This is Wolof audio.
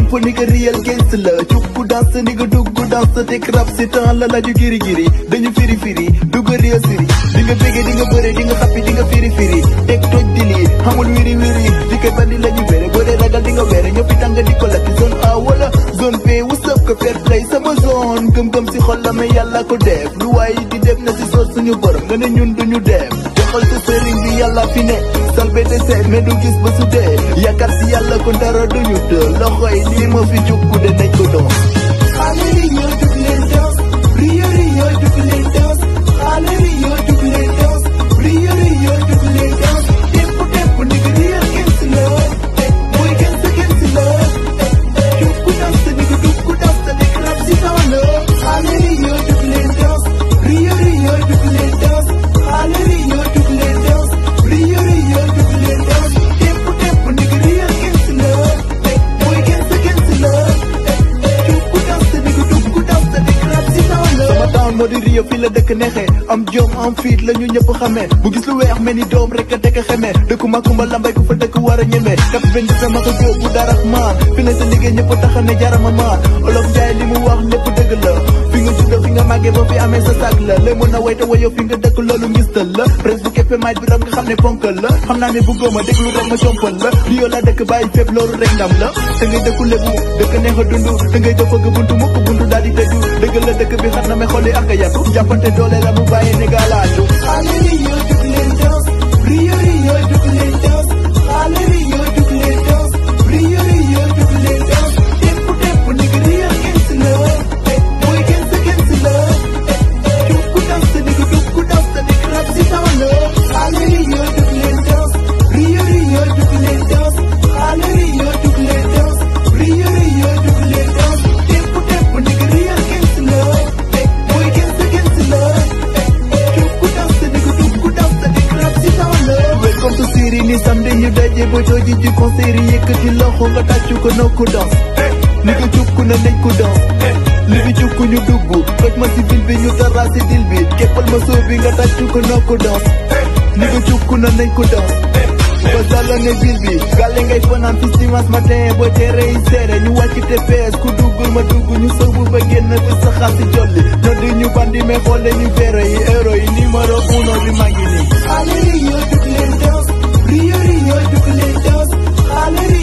tempo ni nga real gangsta la cukku danse ni nga dugg danse te rap si temps la laju giri giri dañu firi firi dugg real siri di nga bége di nga bëre di nga xappi di nga firi firi teg toj di lii xamul wiri wiri di koy bandi lañu bere boo dee ragal di nga were ñëppi tànga di ko lakki zone A wala zone B wusëb ko fair play sama zone gëm-gëm si xol la mais yàlla ko def lu waaye di def na si soos suñu borom nga ne ñun duñu dem joxal sa sëriñ bi yàlla fi ne salbe de seet mais du gis ba su dee yaakaar si yàlla ko dara duñu të loxo yi lii ma fi jukku de nañ ko doon xale yi ñoo jug leen dos Rio Rio jug leen dos xale yi ñoo jug leen dos Rio Rio jug leen dos tempo tempo ni nga real gangsta la mooy gangsta gangsta la jukku dansa ni nga dugg dansa ni nga rap si taw la xale yi ñoo jug leen dos Rio Rio jug leen dos xale yi ñoo jug leen dos Rio Rio jug leen dos tempo tempo ni nga real gangsta la mooy gangsta gangsta la jukku dansa ni nga dugg dansa ni nga rap si taw la sama town moo di Rio fii la dëkk neexee am jom am fiit la ñu ñëpp xamee bu gis lu weex mel ni doom rek a dëkk xamee dëkku ma kumba lambay ku fa dëkk war a ñemee kap benn sama ko jóg bu dara maar fi ne sa liggéey ñëpp taxa ne jarama maar olof njaay li mu wax lépp dëgg la fi nga juddoo fi nga màggee ba fi amee sa sag la lay mën a way te wayoo fi nga dëkk loolu ngistal la presse bu keppe maaj bi ram nga xam ne ponkal la xam naa ne bu góoma déglu rek ma compal la Rio la dëkk bàyyi fépp loolu rek ndam la te ngay dëkku lébu dëkk neex a dund te ngay dëfëgg buntu mukk buntu daal di tëju dëgg la dëkk bi xat na me xoli ak a yatu jàppante doole la mu bàyyi ne gaalaaju xale yi ñoo jug leen dos Rio Rio jug leen dos xale yi ñoo jug leen dos Rio Rio jug leen dos tempo tempo ni nga real gangsta la mooy gangsta gangsta la jukku dansa ni nga dugg dansa ni nga rap si taw la xale yi ñoo jug leen dos Rio Rio jug leen dos xale yi ñoo jug leen dos Rio Rio jug leen dos tempo tempo ni nga real gangsta la mooy gangsta gangsta la jukku dansa ni nga dugg dansa ni nga rap si taw la welcome to Siri ni samedi ñu daje ba jooji ji concert yi yëkkati loxo nga tàccu ko noo ko dans ni nga jukku na nañ ko dans li fi jukku ñu dugg toj ma si bil bi ñu dara si dil bi képpal ma soo bi nga tàccu ko noo ko dans ni nga jukku na nañ ko dans ba sàlla ne bil bi gàlle ngay fanaan fi dimanche matin boo teere yi seere ñu wàcc TPS ku duggul ma dugg ñu sëbu ba génn bi sa xaar si jolli noddi ñu bandi mais xoole ñu véro yi euro yi numéro uno bi maa ngi nii xale yi ñoo jug leen dos Rio Rio jug leen dos xale